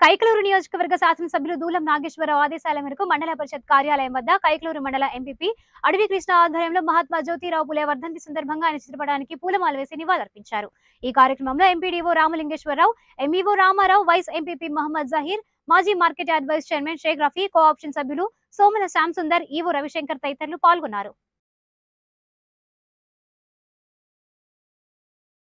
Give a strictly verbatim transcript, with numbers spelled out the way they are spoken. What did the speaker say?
కైకలూరు నియోజకవర్గ శాసనసభ్యులు దూలం నాగేశ్వరరావు ఆదేశాల మేరకు మండల పరిషత్ కార్యాలయం వద్ద కైకలూరు మండల ఎంపీపీ అడవి కృష్ణ ఆధ్వర్యంలో మహాత్మా జ్యోతిరావు పులే వర్ధంతి సందర్భంగా ఆయన చిత్రపటానికి పూలమాల వేసి నివాళులర్పించారు. ఈ కార్యక్రమంలో MPDO Ramalingeswara Rao, MEO Rama Rao, vice MPP Mohammed Zaheer, మాజీ market yard vice chairman Shaikh Rafi, co option సభ్యులు సోమన శ్యామ్ సుందర్, ఈవో రవిశంకర్ తదితరులు పాల్గొన్నారు.